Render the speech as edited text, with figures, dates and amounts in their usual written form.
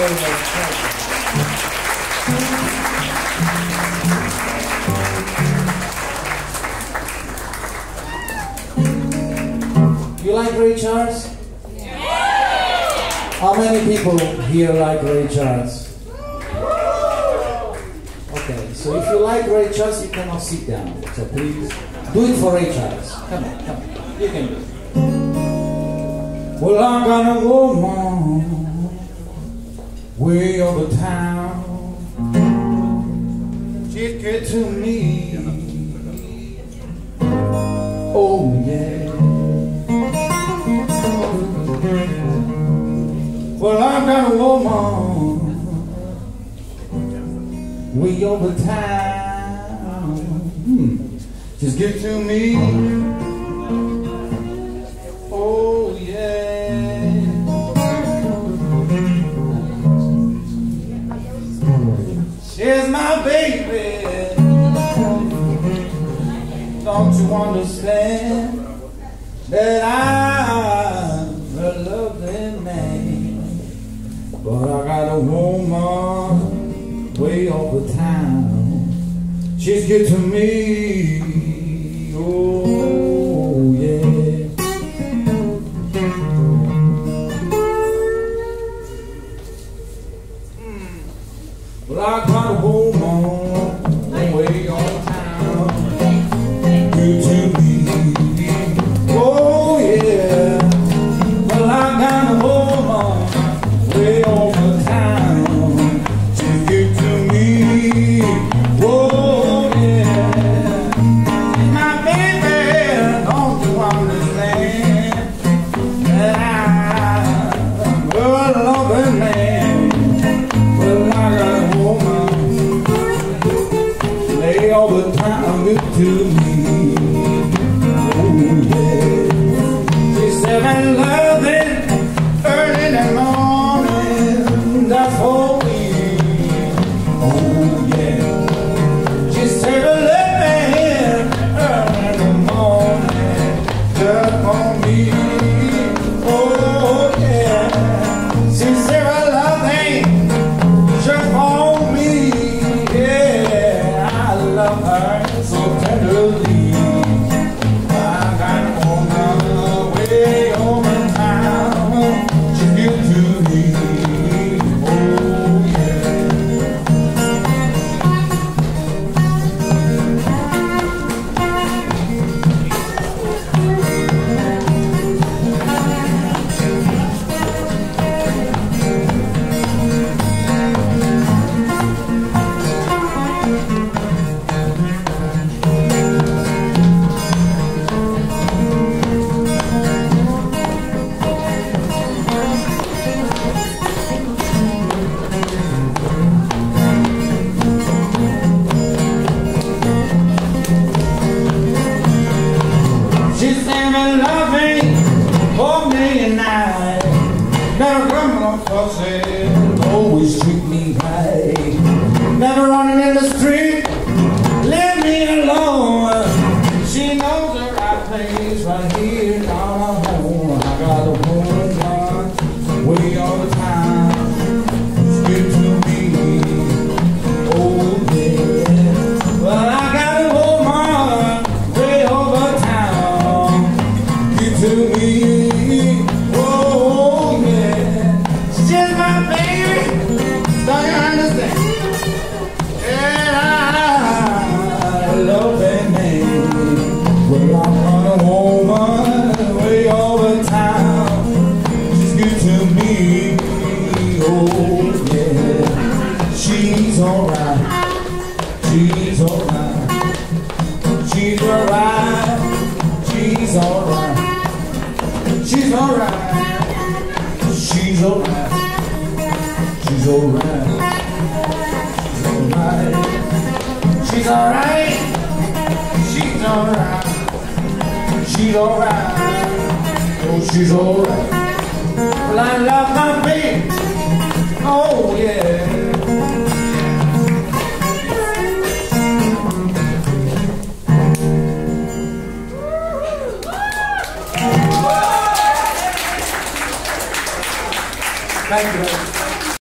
very much. You like Ray Charles? How many people here like Ray Charles? Okay, so if you like Ray Charles, you cannot sit down. So please, do it for Ray Charles. Come on, come on. You can do it. Well, I got a woman way over town. She's good to me. Oh, yeah. Well, I got a woman way over town. She's good to me. Oh, yeah. She's my baby. Don't you understand that I'm a loving man? But I got a woman way over town. She's good to me. Oh, yeah. Well, I got a woman way over town. Good to me. Oh, yeah. Well, I got a woman way over town. She's good to me. Oh, yeah. My baby, don't you understand that I'm a loving man? Well, I got a woman lay all the time good to me. Oh, yeah. She said I love it early in the morning. That's for me. Oh, yeah. She said I love it early in the morning. Just for me. Oh, yeah. She said I love it just for me. Yeah, I love her so tenderly. I got a woman way over town. She's good to me. Oh, yeah. She's saying love me for me and I. Never grumble or fussing, always treat me right. Never running in the street, leave me alone. She knows the right place right here down our home. I got a woman way all the time. She's good to me. Oh, yeah. Well, I got a woman way over town. Good to me. Oh, yeah. She's just my baby. Don't you understand? And I love that man. Well, I'm on a woman way over town. She's good to me. Oh, yeah. She's alright. She's alright. She's alright. She's alright. She's alright. She's alright. She's alright. She's alright. She's alright. She's alright. She's alright. Oh, she's alright. Well, I love my baby. Oh, yeah. Thank you.